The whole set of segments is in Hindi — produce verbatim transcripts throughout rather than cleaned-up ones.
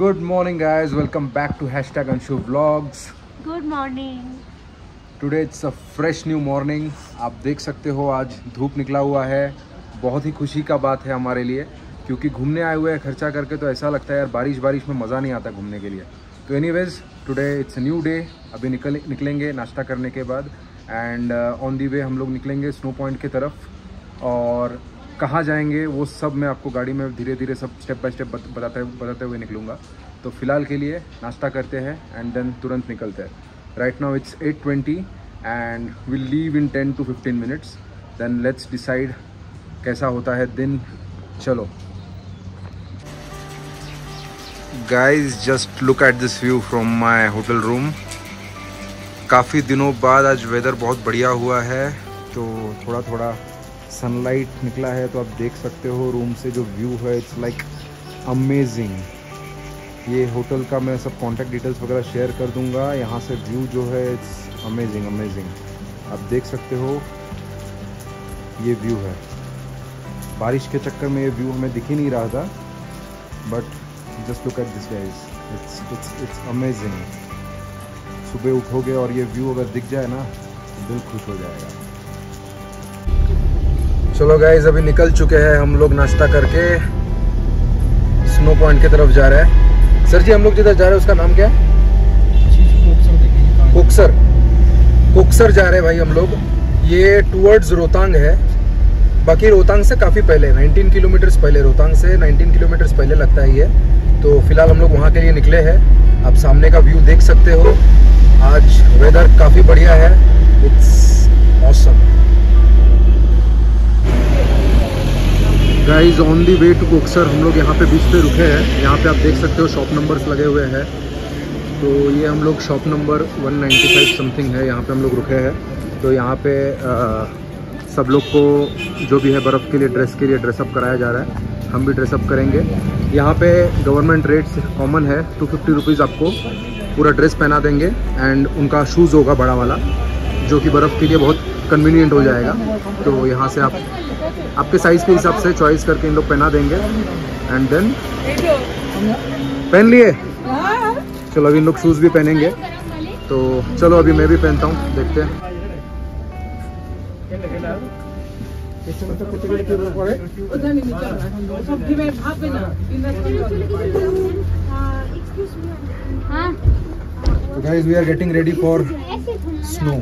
Good morning guys, welcome back to hashtag Anshu Vlogs. Good morning. Today it's a fresh new morning. आप देख सकते हो आज धूप निकला हुआ है. बहुत ही खुशी का बात है हमारे लिए, क्योंकि घूमने आए हुए हैं खर्चा करके, तो ऐसा लगता है यार बारिश बारिश में मज़ा नहीं आता घूमने के लिए. तो anyways today it's a new day. अभी निकल निकलेंगे नाश्ता करने के बाद एंड ऑन दी वे हम लोग निकलेंगे स्नो पॉइंट की तरफ. और कहाँ जाएंगे वो सब मैं आपको गाड़ी में धीरे धीरे सब स्टेप बाय स्टेप बताते बताते हुए निकलूँगा. तो फ़िलहाल के लिए नाश्ता करते हैं एंड देन तुरंत निकलते हैं. Right now it's eight twenty and will leave in ten to fifteen minutes. Then let's decide कैसा होता है दिन. चलो guys, just look at this view from my hotel room. काफ़ी दिनों बाद आज वेदर बहुत बढ़िया हुआ है, तो थोड़ा थोड़ा सनलाइट निकला है, तो आप देख सकते हो रूम से जो व्यू है इट्स लाइक अमेजिंग. ये होटल का मैं सब कॉन्टैक्ट डिटेल्स वगैरह शेयर कर दूंगा. यहाँ से व्यू जो है इट्स अमेजिंग अमेजिंग. आप देख सकते हो ये व्यू है. बारिश के चक्कर में ये व्यू हमें दिख ही नहीं रहा था, but just look at this guys, it's it's it's amazing. सुबह उठोगे और ये व्यू अगर दिख जाए ना, दिल खुश हो जाएगा. चलो गाइज, अभी निकल चुके हैं हम लोग नाश्ता करके. स्नो पॉइंट की तरफ जा रहे हैं. सर जी, हम लोग जिधर जा रहे हैं उसका नाम क्या है? कोक्सर. कोक्सर जा रहे हैं भाई हम लोग. ये टूवर्ड्स रोहतांग है. बाकी रोहतांग से काफ़ी पहले, नाइनटीन किलोमीटर्स पहले, रोहतांग से नाइनटीन किलोमीटर्स पहले लगता है ये. तो फिलहाल हम लोग वहाँ के लिए निकले हैं. आप सामने का व्यू देख सकते हो. आज वेदर काफ़ी बढ़िया है. It's awesome. Guys, on the way to Koksar हम लोग यहाँ पे बीच पे रुके हैं. यहाँ पे आप देख सकते हो शॉप नंबर्स लगे हुए हैं. तो ये हम लोग shop number one ninety five something है, यहाँ पे हम लोग रुके हैं. तो यहाँ पे आ, सब लोग को जो भी है बर्फ़ के लिए, ड्रेस के लिए ड्रेसअप कराया जा रहा है. हम भी ड्रेसअप करेंगे. यहाँ पे गवर्नमेंट रेट्स कॉमन है. टू फिफ्टी रुपीज़ आपको पूरा ड्रेस पहना देंगे एंड उनका शूज़ होगा बड़ा वाला, जो कि बर्फ़ के लिए बहुत कन्वीनियंट हो जाएगा. तो यहाँ से आप आपके साइज़ के हिसाब से चॉइस करके इन लोग पहना देंगे एंड देन पहन लिए. चलो अभी इन लोग शूज़ भी पहनेंगे, तो चलो अभी मैं भी पहनता हूँ, देखते हैं. तो guys, we are getting ready for snow.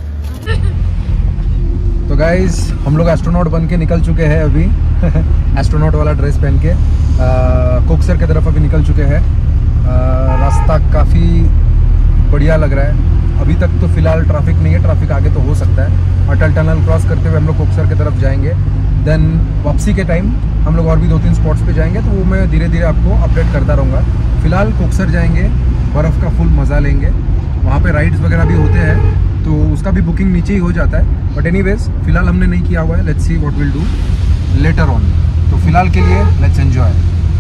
तो गाइज, हम लोग एस्ट्रोनॉट बन के निकल चुके हैं अभी. एस्ट्रोनॉट वाला ड्रेस पहन के कोक्सर की तरफ अभी निकल चुके हैं. रास्ता काफ़ी बढ़िया लग रहा है. अभी तक तो फ़िलहाल ट्रैफिक नहीं है. ट्रैफिक आगे तो हो सकता है. अटल टनल क्रॉस करते हुए हम लोग कोक्सर की तरफ जाएंगे. देन वापसी के टाइम हम लोग और भी दो तीन स्पॉट्स पे जाएंगे, तो वो मैं धीरे धीरे आपको अपडेट करता रहूँगा. फ़िलहाल कोक्सर जाएंगे, बर्फ़ का फुल मज़ा लेंगे. वहाँ पे राइड्स वगैरह भी होते हैं, तो उसका भी बुकिंग नीचे ही हो जाता है. बट एनीवेज फिलहाल हमने नहीं किया हुआ है. Let's see what will do later on. तो फिलहाल के लिए लेट्स एंजॉय.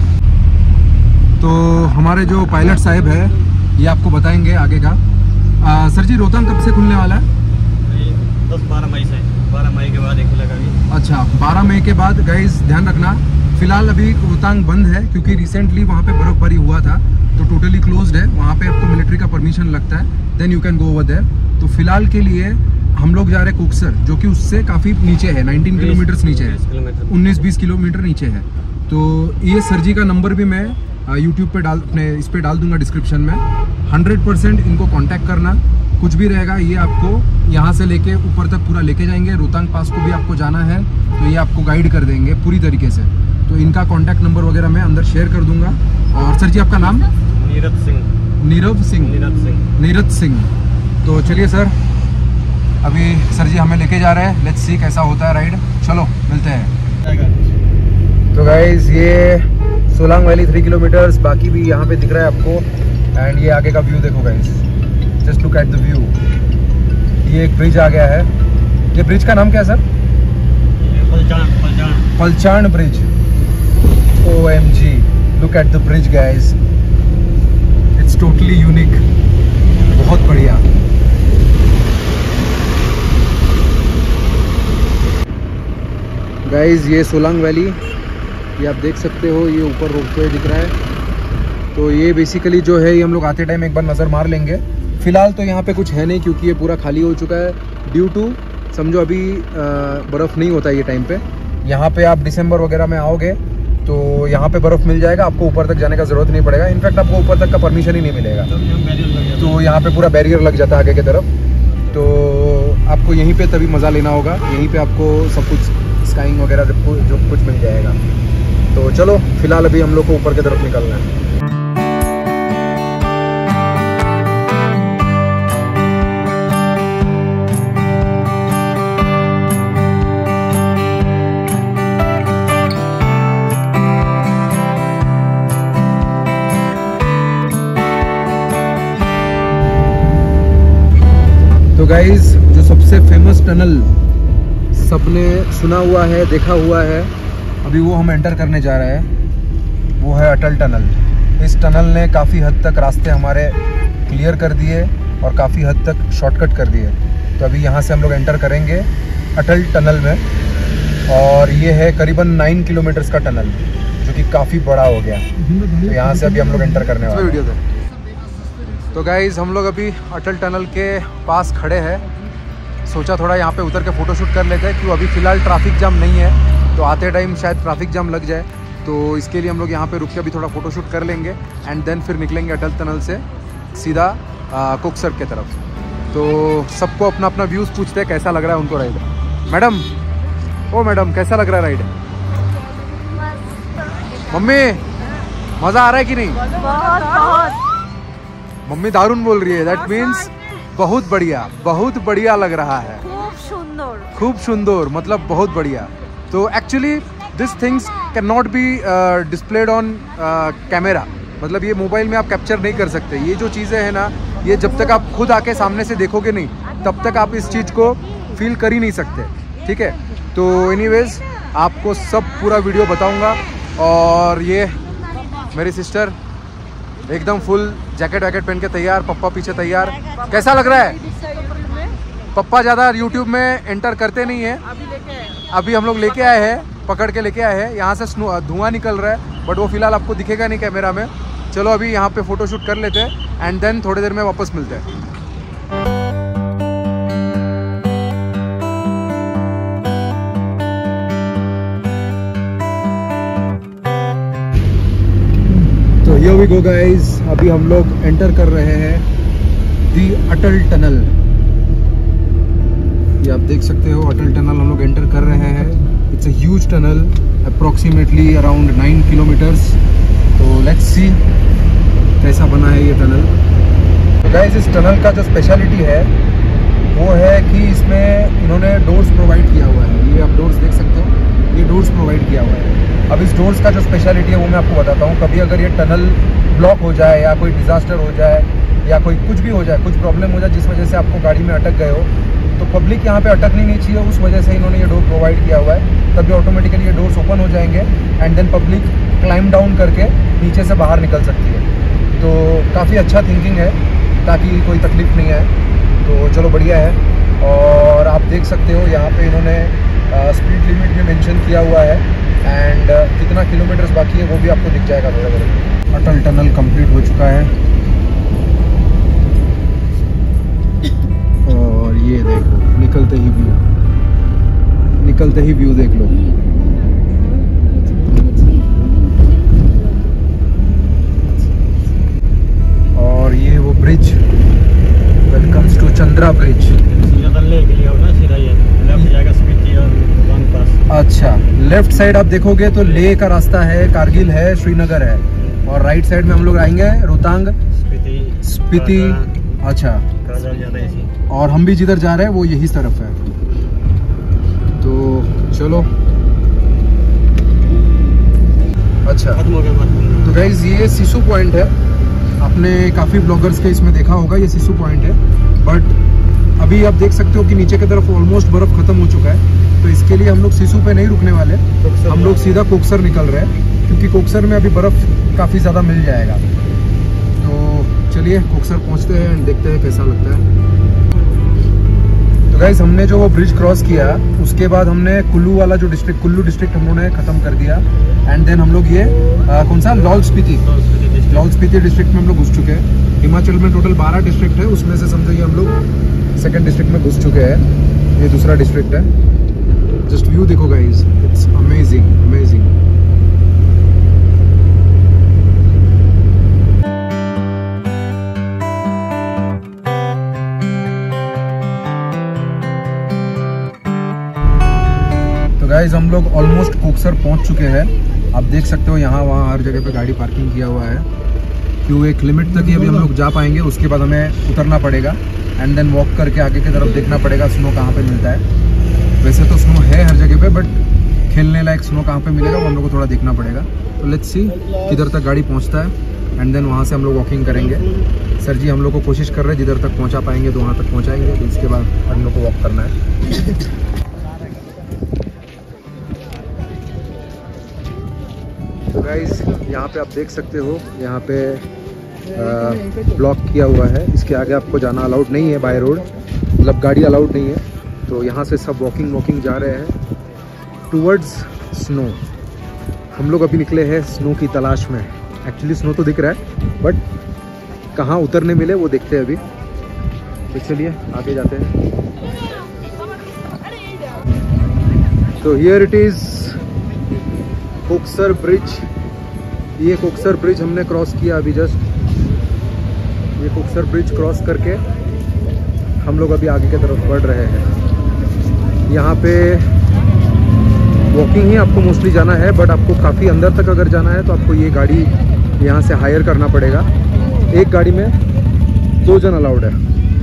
तो हमारे जो पायलट साहब है ये आपको बताएंगे आगे का. आ, सर जी, रोहतांग कब से खुलने वाला है? दस बारह मई से. बारह मई के बाद एक खुलेगा. अच्छा, बारह मई के बाद. गाइज ध्यान रखना, फिलहाल अभी रोहतांग बंद है, क्योंकि रिसेंटली वहाँ पे बर्फबारी हुआ था, तो टोटली क्लोज्ड है. वहाँ पे आपको मिलिट्री का परमिशन लगता है, then you can go over there. तो फिलहाल के लिए हम लोग जा रहे हैं कोक्सर, जो कि उससे काफ़ी नीचे है. नाइनटीन किलोमीटर्स नीचे है, उन्नीस बीस किलोमीटर नीचे है. तो ये सर जी का नंबर भी मैं यूट्यूब पे डाल अपने इस पे डाल दूंगा डिस्क्रिप्शन में. हंड्रेड परसेंट इनको कांटेक्ट करना. कुछ भी रहेगा ये आपको यहाँ से लेके ऊपर तक पूरा लेके जाएंगे. रोहतांग पास को भी आपको जाना है तो ये आपको गाइड कर देंगे पूरी तरीके से. तो इनका कॉन्टैक्ट नंबर वगैरह मैं अंदर शेयर कर दूंगा. और सर जी, आपका नाम? नीरज सिंह. नीरव सिंह. नीरज सिंह. नीरज सिंह. तो चलिए सर, अभी सर जी हमें लेके जा रहे हैं. लेट्स सी कैसा होता है राइड. चलो मिलते हैं. तो गाइज, ये सोलांग वैली थ्री किलोमीटर्स बाकी भी यहाँ पे दिख रहा है आपको. एंड ये आगे का व्यू देखो guys, just look at the view. ये एक ब्रिज आ गया है. ये ब्रिज का नाम क्या है sir? Palchan. Palchan. Palchan bridge. O M G, look at the bridge guys. It's totally unique. बहुत बढ़िया. गाइज, ये सोलांग वैली, ये आप देख सकते हो. ये ऊपर रोपवे दिख रहा है. तो ये बेसिकली जो है ये हम लोग आते टाइम एक बार नज़र मार लेंगे। फ़िलहाल तो यहाँ पे कुछ है नहीं क्योंकि ये पूरा खाली हो चुका है ड्यू टू समझो अभी बर्फ़ नहीं होता है ये टाइम पे। यहाँ पे आप दिसंबर वगैरह में आओगे तो यहाँ पे बर्फ़ मिल जाएगा, आपको ऊपर तक जाने का ज़रूरत नहीं पड़ेगा। इनफैक्ट आपको ऊपर तक का परमिशन ही नहीं मिलेगा, तो यहाँ पे पूरा बैरियर लग जाता है आगे की तरफ। तो आपको यहीं पे तभी मज़ा लेना होगा, यहीं पे आपको सब कुछ स्काइंग वगैरह जो कुछ मिल जाएगा। तो चलो फिलहाल अभी हम लोग को ऊपर की तरफ निकलना है। तो गाइज जो सबसे फेमस टनल सबने सुना हुआ है, देखा हुआ है, अभी वो हम एंटर करने जा रहे हैं, वो है अटल टनल। इस टनल ने काफ़ी हद तक रास्ते हमारे क्लियर कर दिए और काफ़ी हद तक शॉर्टकट कर दिए। तो अभी यहाँ से हम लोग एंटर करेंगे अटल टनल में, और ये है करीबन नाइन किलोमीटर्स का टनल जो कि काफ़ी बड़ा हो गया। तो यहाँ से अभी हम लोग एंटर करने वाले हैं। तो गाइज़ हम लोग अभी अटल टनल के पास खड़े हैं, सोचा थोड़ा यहाँ पे उतर के फ़ोटोशूट कर लेते हैं, क्यों अभी फ़िलहाल ट्रैफिक जाम नहीं है, तो आते टाइम शायद ट्रैफिक जाम लग जाए। तो इसके लिए हम लोग यहाँ पे रुक के अभी थोड़ा फ़ोटोशूट कर लेंगे एंड देन फिर निकलेंगे अटल टनल से सीधा कोकसर के तरफ। तो सबको अपना अपना व्यूज़ पूछते हैं कैसा लग रहा है उनको राइड। मैडम, ओ मैडम कैसा लग रहा है राइड? मम्मी मज़ा आ रहा है कि नहीं? बहुत बहुत मम्मी दारुण बोल रही है, दैट मीन्स बहुत बढ़िया, बहुत बढ़िया लग रहा है। खूब सुंदर, खूब सुंदर मतलब बहुत बढ़िया। तो actually this things can not be displayed on camera, मतलब ये मोबाइल में आप कैप्चर नहीं कर सकते। ये जो चीज़ें हैं ना, ये जब तक आप खुद आके सामने से देखोगे नहीं तब तक आप इस चीज़ को फील कर ही नहीं सकते, ठीक है। तो एनीवेज आपको सब पूरा वीडियो बताऊंगा। और ये मेरी सिस्टर एकदम फुल जैकेट वैकेट पहन के तैयार, पप्पा पीछे तैयार। कैसा लग रहा है? पप्पा ज़्यादा यूट्यूब में एंटर करते नहीं है, अभी हम लोग लेके आए हैं, पकड़ के लेके आए हैं। यहाँ से धुआं निकल रहा है बट वो फिलहाल आपको दिखेगा नहीं कैमरा में। चलो अभी यहाँ पे फ़ोटोशूट कर लेते हैं एंड देन थोड़ी देर में वापस मिलते हैं। तो हियर वी गो गाइस, अभी हम लोग एंटर कर रहे हैं दी अटल टनल। ये आप देख सकते हो अटल टनल हम लोग एंटर कर रहे हैं। It's a huge tunnel, approximately around nine kilometres. तो लेट्स सी कैसा बना है ये टनल। तो गाइस इस टनल का जो स्पेशलिटी है वो है कि इसमें इन्होंने डोर्स प्रोवाइड किया हुआ है। ये आप डोर्स देख सकते हो, ये डोर्स प्रोवाइड किया हुआ है। अब इस डोर्स का जो स्पेशलिटी है वो मैं आपको बताता हूँ। कभी अगर ये टनल ब्लॉक हो जाए या कोई डिज़ास्टर हो जाए या कोई कुछ भी हो जाए, कुछ प्रॉब्लम हो जाए जिस वजह से आपको गाड़ी में अटक गए हो, तो पब्लिक यहाँ पे अटकनी नहीं चाहिए, उस वजह से इन्होंने ये डोर प्रोवाइड किया हुआ है। तभी ऑटोमेटिकली ये डोर्स ओपन हो जाएंगे and then public climb down करके नीचे से बाहर निकल सकती है। तो काफ़ी अच्छा थिंकिंग है ताकि कोई तकलीफ नहीं आए। तो चलो बढ़िया है। और आप देख सकते हो यहाँ पे इन्होंने स्पीड लिमिट भी मेंशन किया हुआ है एंड कितना किलोमीटर्स बाकी है वो भी आपको दिख जाएगा थोड़ा थोड़ा। अटल टनल कंप्लीट हो चुका है और ये देखो निकलते ही व्यू, निकलते ही व्यू देख लो। और ये वो bridge, welcomes to Chandra bridge. अच्छा, लेफ्ट साइड आप देखोगे तो लेह का रास्ता है, कारगिल है, श्रीनगर है, और राइट साइड में हम लोग आएंगे रोहतांग, स्पीति। अच्छा, और हम भी जिधर जा रहे हैं वो यही तरफ है। तो चलो, अच्छा तो गाइज ये सिसु पॉइंट है। आपने काफ़ी ब्लॉगर्स के इसमें देखा होगा, ये सिसु पॉइंट है। बट अभी आप देख सकते हो कि नीचे की तरफ ऑलमोस्ट बर्फ़ ख़त्म हो चुका है। तो इसके लिए हम लोग सिसु पे नहीं रुकने वाले, हम लोग सीधा कोकसर निकल रहे हैं क्योंकि कोकसर में अभी बर्फ़ काफ़ी ज़्यादा मिल जाएगा। तो चलिए कोकसर पहुंचते हैं एंड देखते हैं कैसा लगता है। तो गाइस हमने जो वो ब्रिज क्रॉस किया उसके बाद हमने कुल्लू वाला जो डिस्ट्रिक्ट, कुल्लू डिस्ट्रिक्ट हम लोगों ने ख़त्म कर दिया एंड देन हम लोग ये आ, कौन सा लाहौल स्पीति लाहौल स्पीति डिस्ट्रिक्ट में हम लोग घुस चुके हैं। हिमाचल में टोटल बारह डिस्ट्रिक्ट है, उसमें से समझिए हम लोग सेकंड डिस्ट्रिक्ट में घुस चुके हैं। ये दूसरा डिस्ट्रिक्ट है। जस्ट व्यू देखो गाइस, इट्स अमेजिंग अमेजिंग। तो गाइस हम लोग ऑलमोस्ट कोकसर पहुंच चुके हैं। आप देख सकते हो यहाँ वहाँ हर जगह पे गाड़ी पार्किंग किया हुआ है, क्यों एक लिमिट तक ही अभी हम लोग जा पाएंगे, उसके बाद हमें उतरना पड़ेगा एंड देन वॉक करके आगे की तरफ देखना पड़ेगा स्नो कहाँ पे मिलता है। वैसे तो स्नो है हर जगह पे, बट खेलने लायक स्नो कहाँ पे मिलेगा वो हम लोग को थोड़ा देखना पड़ेगा। तो लेट्स सी किधर तक गाड़ी पहुँचता है एंड देन वहाँ से हम लोग वॉकिंग करेंगे। सर जी हम लोग को कोशिश कर रहे हैं जिधर तक पहुँचा पाएंगे तो वहाँ तक पहुँचाएंगे, तो इसके बाद हम लोग को वॉक करना है। तो गाइस यहाँ पे आप देख सकते हो, यहाँ पे ब्लॉक किया हुआ है, इसके आगे आपको जाना अलाउड नहीं है बाय रोड, मतलब गाड़ी अलाउड नहीं है। तो यहाँ से सब वॉकिंग वॉकिंग जा रहे हैं टूवर्ड्स स्नो। हम लोग अभी निकले हैं स्नो की तलाश में। एक्चुअली स्नो तो दिख रहा है, बट कहाँ उतरने मिले वो देखते हैं अभी। तो चलिए आगे जाते हैं। तो here it is Koksar bridge. ये कोकसर ब्रिज हमने क्रॉस किया अभी जस्ट। ये कोकसर ब्रिज क्रॉस करके हम लोग अभी आगे की तरफ बढ़ रहे हैं। यहाँ पे वॉकिंग ही आपको मोस्टली जाना है, बट आपको काफ़ी अंदर तक अगर जाना है तो आपको ये गाड़ी यहाँ से हायर करना पड़ेगा। एक गाड़ी में दो जन अलाउड है।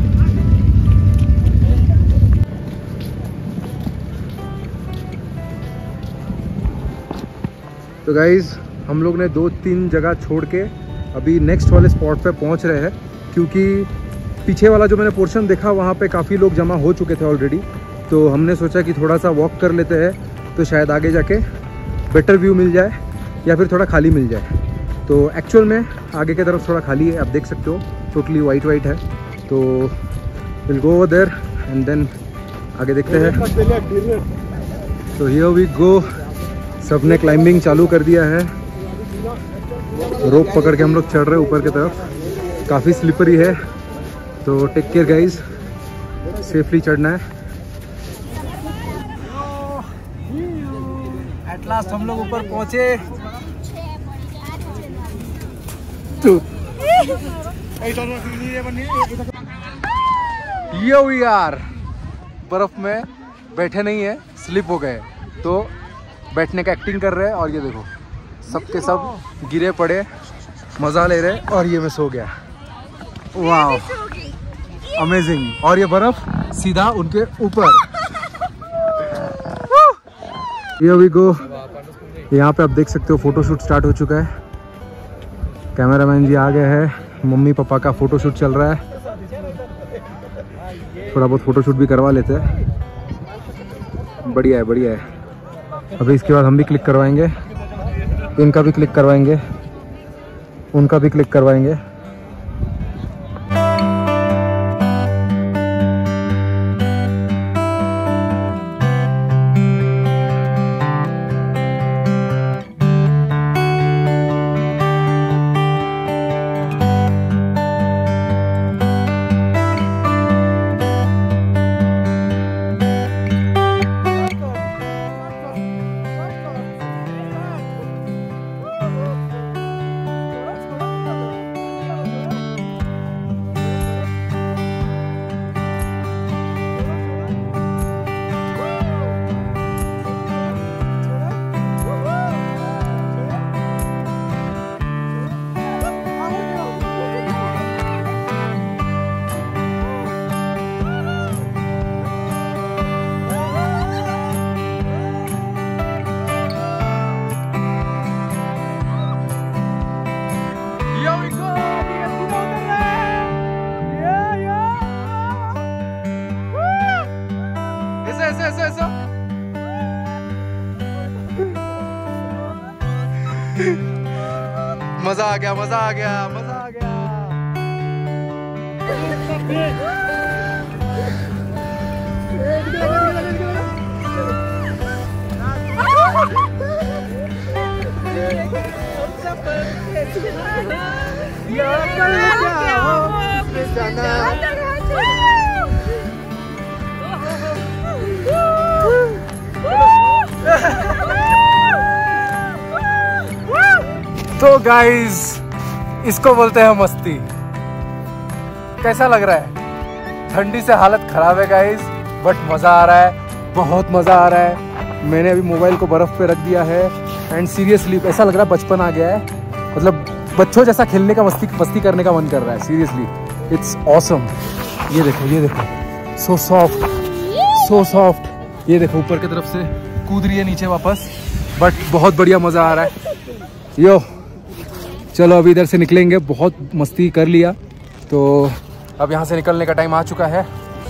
तो गाइज़ हम लोग ने दो तीन जगह छोड़ के अभी नेक्स्ट वाले स्पॉट पे पहुंच रहे हैं, क्योंकि पीछे वाला जो मैंने पोर्शन देखा वहाँ पे काफ़ी लोग जमा हो चुके थे ऑलरेडी। तो हमने सोचा कि थोड़ा सा वॉक कर लेते हैं, तो शायद आगे जाके बेटर व्यू मिल जाए या फिर थोड़ा खाली मिल जाए। तो एक्चुअल में आगे की तरफ थोड़ा खाली है, आप देख सकते हो, टोटली वाइट वाइट है। तो will go over there and then आगे देखते हैं। तो हियर वी गो। सबने क्लाइंबिंग चालू कर दिया है। रोप पकड़ के हम लोग चढ़ रहे हैं ऊपर की तरफ। काफ़ी स्लिपरी है, तो टेक केयर गाइज, सेफली चढ़ना है। एट लास्ट हम लोग ऊपर पहुंचे। यो यार बर्फ में बैठे नहीं है, स्लिप हो गए, तो बैठने का एक्टिंग कर रहे हैं। और ये देखो सबके सब गिरे पड़े, मज़ा ले रहे, और ये मैं सो गया। वाह अमेजिंग। और ये बर्फ सीधा उनके ऊपर। Here we go। यहाँ पे आप देख सकते हो फोटोशूट स्टार्ट हो चुका है। कैमरामैन जी आ गए हैं, मम्मी पापा का फोटोशूट चल रहा है। थोड़ा बहुत फोटोशूट भी करवा लेते हैं। बढ़िया है बढ़िया है। अभी इसके बाद हम भी क्लिक करवाएंगे, इनका भी क्लिक करवाएंगे, उनका भी क्लिक करवाएंगे। मजा आ गया मजा आ गया मजा आ गया। तो गाइस इसको बोलते हैं मस्ती। कैसा लग रहा है? ठंडी से हालत खराब है गाइस, बट मजा आ रहा है, बहुत मजा आ रहा है। मैंने अभी मोबाइल को बर्फ पे रख दिया है एंड सीरियसली ऐसा लग रहा है बचपन आ गया है। मतलब बच्चों जैसा खेलने का, मस्ती मस्ती करने का मन कर रहा है। Seriously it's awesome. ये देखो, ये देखो, सो सॉफ्ट, सो सॉफ्ट। ये देखो ऊपर की तरफ से कूद रही है नीचे वापस, बट बहुत बढ़िया मजा आ रहा है। यो चलो अभी इधर से निकलेंगे, बहुत मस्ती कर लिया तो अब यहाँ से निकलने का टाइम आ चुका है।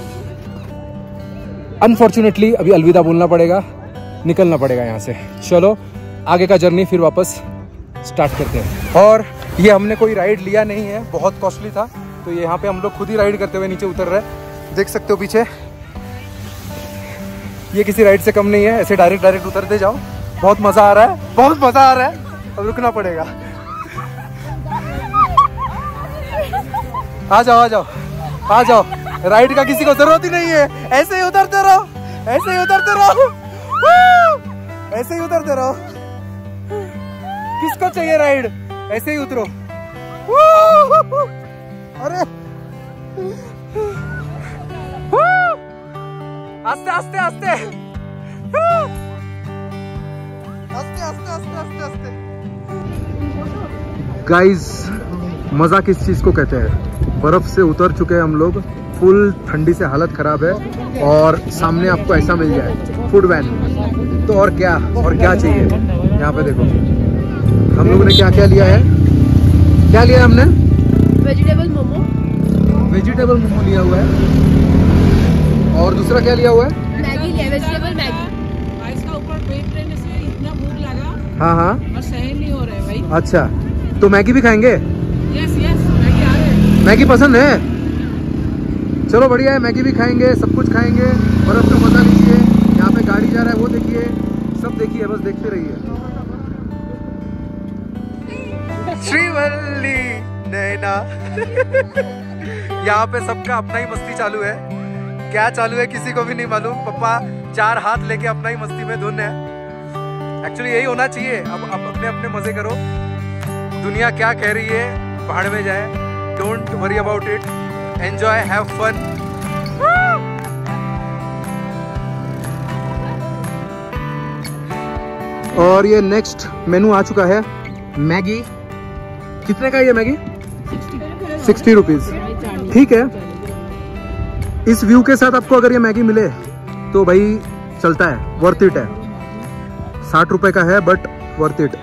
अनफॉर्चुनेटली अभी अलविदा बोलना पड़ेगा, निकलना पड़ेगा यहाँ से। चलो आगे का जर्नी फिर वापस स्टार्ट करते हैं। और ये हमने कोई राइड लिया नहीं है, बहुत कॉस्टली था, तो यहाँ पे हम लोग खुद ही राइड करते हुए नीचे उतर रहे। देख सकते हो पीछे, ये किसी राइड से कम नहीं है, ऐसे डायरेक्ट डायरेक्ट उतरते जाओ। बहुत मजा आ रहा है, बहुत मजा आ रहा है। अब रुकना पड़ेगा। आ जाओ आ जाओ आ जाओ, राइड का किसी को जरूरत ही नहीं है, ऐसे ही उतरते रहो, ऐसे ही उतरते रहो, ऐसे ही उतरते रहो। किसको चाहिए राइड? ऐसे ही उतरो। अरे आस्ते आस्ते आस्ते आस्ते आस्ते आस्ते आस्ते आस्ते। गाइस मजा किस चीज को कहते हैं? बर्फ से उतर चुके हैं हम लोग, फुल ठंडी से हालत खराब है, और सामने आपको ऐसा मिल जाए फूड वैन, तो और क्या, और क्या चाहिए? यहाँ पे देखो हम लोगों ने क्या क्या लिया है। क्या लिया हमने? वेजिटेबल मोमो, वेजिटेबल मोमो लिया हुआ है, और दूसरा क्या लिया हुआ है? मैगी लिया, वेजिटेबल मैगी। इसका ऊपर वेट रहने से इतना भूख लगा हाँ हाँ, और सहन नहीं हो रहा है भाई। अच्छा तो मैगी भी खाएंगे? यस यस, मैगी आ रहे हैं। मैगी पसंद है? चलो बढ़िया है, मैगी भी खाएंगे, सब कुछ खाएंगे, बर्फ का मजा लीजिए। यहाँ पे गाड़ी जा रहा है वो देखिए, सब देखिए, बस देखते रहिए। श्रीवल्ली नैना। यहाँ पे सबका अपना ही मस्ती चालू है, क्या चालू है किसी को भी नहीं मालूम। पापा चार हाथ लेके अपना ही मस्ती में धुन है। एक्चुअली यही होना चाहिए। अब अब अपने अपने मजे करो, दुनिया क्या कह रही है पहाड़ में जाए, don't worry about it, enjoy, have fun. और ये नेक्स्ट मेनू आ चुका है, मैगी। कितने का है ये मैगी? Sixty rupees. ठीक है, इस व्यू के साथ आपको अगर ये मैगी मिले तो भाई चलता है, वर्थ इट है। साठ रुपए का है बट वर्थ इट।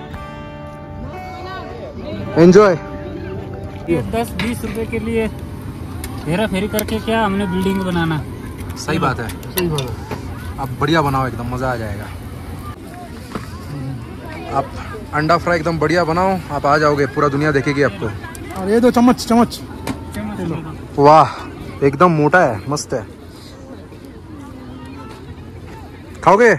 एंजॉय। दस बीस रुपए के लिए हेरा फेरी करके क्या हमने बिल्डिंग बनाना। सही बात है, सही बात है। आप बढ़िया बनाओ, एकदम मज़ा आ जाएगा। आप अंडा फ्राई एकदम बढ़िया बनाओ, आप आ जाओगे, पूरा दुनिया देखेगी आपको। और ये दो चम्मच, चम्मच वाह एकदम मोटा है, मस्त है। खाओगे?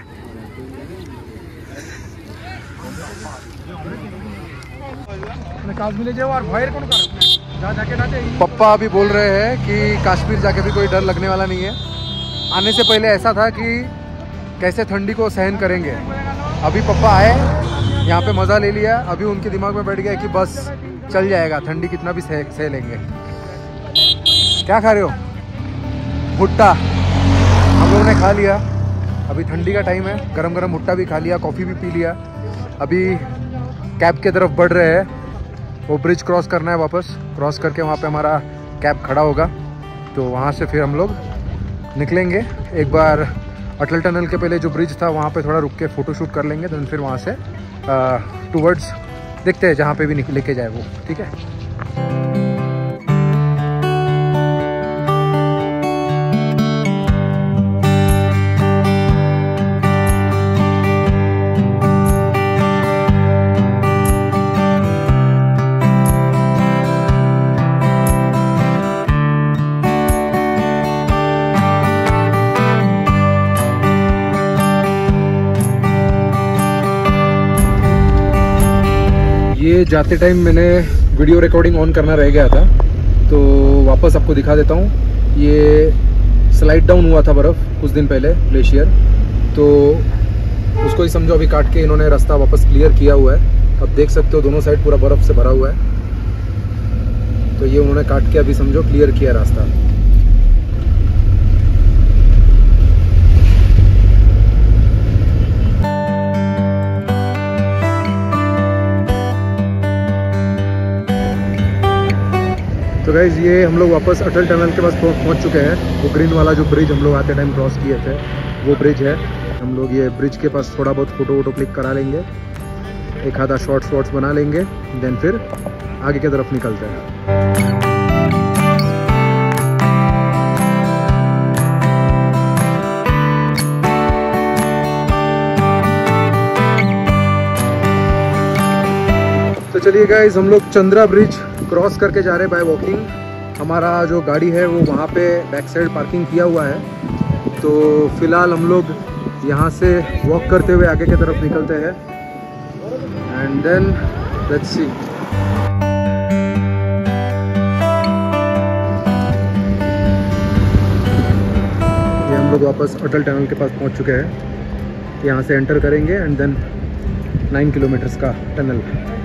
पप्पा अभी बोल रहे हैं कि काश्मीर जाके भी कोई डर लगने वाला नहीं है। आने से पहले ऐसा था कि कैसे ठंडी को सहन करेंगे। अभी पप्पा आए, यहाँ पे मज़ा ले लिया, अभी उनके दिमाग में बैठ गया कि बस चल जाएगा, ठंडी कितना भी सह सह लेंगे। क्या खा रहे हो? भुट्टा हम लोगों ने खा लिया। अभी ठंडी का टाइम है, गरम गरम भुट्टा भी खा लिया, कॉफ़ी भी पी लिया। अभी कैब की तरफ बढ़ रहे हैं, वो ब्रिज क्रॉस करना है, वापस क्रॉस करके वहाँ पे हमारा कैब खड़ा होगा, तो वहाँ से फिर हम लोग निकलेंगे। एक बार अटल टनल के पहले जो ब्रिज था वहाँ पे थोड़ा रुक के फ़ोटो शूट कर लेंगे, देन फिर वहाँ से टूवर्ड्स देखते हैं जहाँ पे भी लेके जाए वो। ठीक है। ये जाते टाइम मैंने वीडियो रिकॉर्डिंग ऑन करना रह गया था, तो वापस आपको दिखा देता हूँ। ये स्लाइड डाउन हुआ था बर्फ़ कुछ दिन पहले, ग्लेशियर, तो उसको ही समझो अभी काट के इन्होंने रास्ता वापस क्लियर किया हुआ है। अब देख सकते हो दोनों साइड पूरा बर्फ़ से भरा हुआ है, तो ये उन्होंने काट के अभी समझो क्लियर किया रास्ता। तो गाइज ये हम लोग वापस अटल टनल के पास पहुंच चुके हैं। वो ग्रीन वाला जो ब्रिज हम लोग आते टाइम क्रॉस किए थे वो ब्रिज है। हम लोग ये ब्रिज के पास थोड़ा बहुत फ़ोटो वोटो क्लिक करा लेंगे, एक आधा शॉर्ट्स वॉट्स बना लेंगे, देन फिर आगे की तरफ निकलते हैं। तो चलिए गाइज हम लोग चंद्रा ब्रिज क्रॉस करके जा रहे बाय वॉकिंग। हमारा जो गाड़ी है वो वहाँ पे बैक साइड पार्किंग किया हुआ है, तो फिलहाल हम लोग यहाँ से वॉक करते हुए आगे की तरफ निकलते हैं एंड देन लेट्स सी। ये हम लोग वापस अटल टनल के पास पहुँच चुके हैं। यहाँ से एंटर करेंगे एंड देन नाइन किलोमीटर्स का टनल।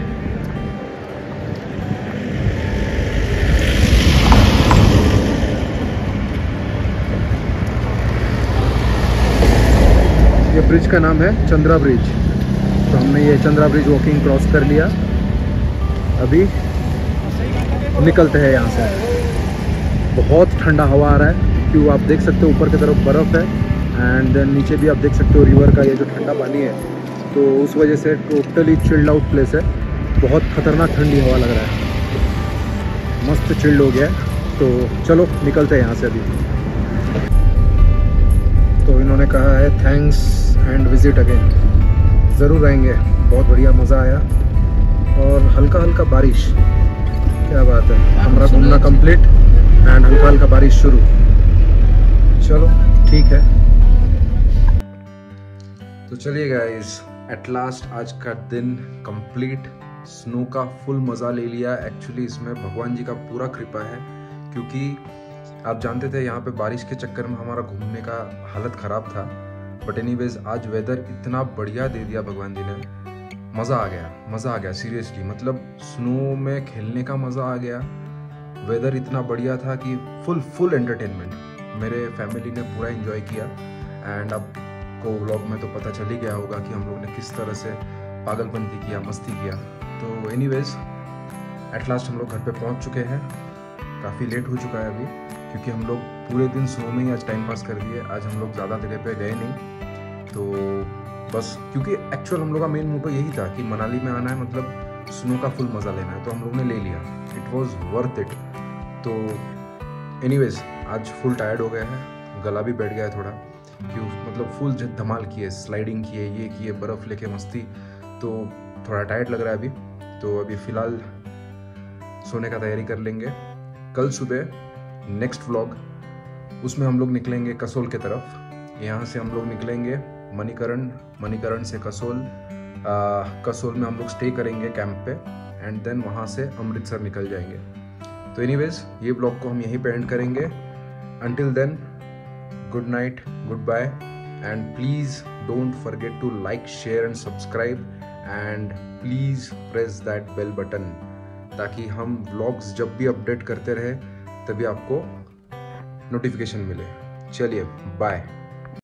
ये ब्रिज का नाम है चंद्रा ब्रिज। तो हमने ये चंद्रा ब्रिज वॉकिंग क्रॉस कर लिया। अभी निकलते हैं यहाँ से। बहुत ठंडा हवा आ रहा है, क्यों आप देख सकते हो ऊपर की तरफ बर्फ़ है एंड देन नीचे भी आप देख सकते हो रिवर का ये जो ठंडा पानी है, तो उस वजह से टोटली चिल्ड आउट प्लेस है। बहुत खतरनाक ठंडी हवा लग रहा है, मस्त चिल्ड हो गया है। तो चलो निकलते हैं यहाँ से अभी। तो इन्होंने कहा है थैंक्स एंड विजिट अगेन। ज़रूर आएंगे, बहुत बढ़िया मज़ा आया। और हल्का हल्का बारिश, क्या बात है। हमारा घूमना कंप्लीट एंड हल्का हल्का बारिश शुरू। चलो ठीक है। तो चलिए गाइस, एट लास्ट आज का दिन कंप्लीट। स्नो का फुल मज़ा ले लिया। एक्चुअली इसमें भगवान जी का पूरा कृपा है, क्योंकि आप जानते थे यहाँ पे बारिश के चक्कर में हमारा घूमने का हालत ख़राब था। बट एनीवेज आज वेदर इतना बढ़िया दे दिया भगवान जी ने, मज़ा आ गया, मज़ा आ गया सीरियसली। मतलब स्नो में खेलने का मज़ा आ गया। वेदर इतना बढ़िया था कि फुल फुल एंटरटेनमेंट। मेरे फैमिली ने पूरा एंजॉय किया एंड आपको व्लॉग में तो पता चल ही गया होगा कि हम लोग ने किस तरह से पागलपंती किया, मस्ती किया। तो एनीवेज एट लास्ट हम लोग घर पे पहुँच चुके हैं। काफ़ी लेट हो चुका है अभी, क्योंकि हम लोग पूरे दिन स्नो में ही आज टाइम पास कर दिए। आज हम लोग ज़्यादा जगह पे गए नहीं, तो बस क्योंकि एक्चुअल हम लोग का मेन मोटो यही था कि मनाली में आना है, मतलब स्नो का फुल मज़ा लेना है, तो हम लोग ने ले लिया। It was worth it. तो एनीवेज आज फुल टायर्ड हो गए हैं, गला भी बैठ गया है थोड़ा, क्यों मतलब फुल धमाल किए, स्लाइडिंग किए, ये किए, बर्फ़ लेके मस्ती, तो थोड़ा टायर्ड लग रहा है अभी। तो अभी फ़िलहाल सोने का तैयारी कर लेंगे। कल सुबह नेक्स्ट व्लॉग, उसमें हम लोग निकलेंगे कसोल के तरफ। यहाँ से हम लोग निकलेंगे मणिकरण, मणिकरण से कसोल। आ, कसोल में हम लोग स्टे करेंगे कैंप पे एंड देन वहाँ से अमृतसर निकल जाएंगे। तो एनीवेज ये व्लॉग को हम यहीं पे एंड करेंगे। Until then good night, good bye and please don't forget to like, share and subscribe and please press that bell button, ताकि हम व्लॉग्स जब भी अपडेट करते रहे तभी आपको नोटिफिकेशन मिले। चलिए बाय।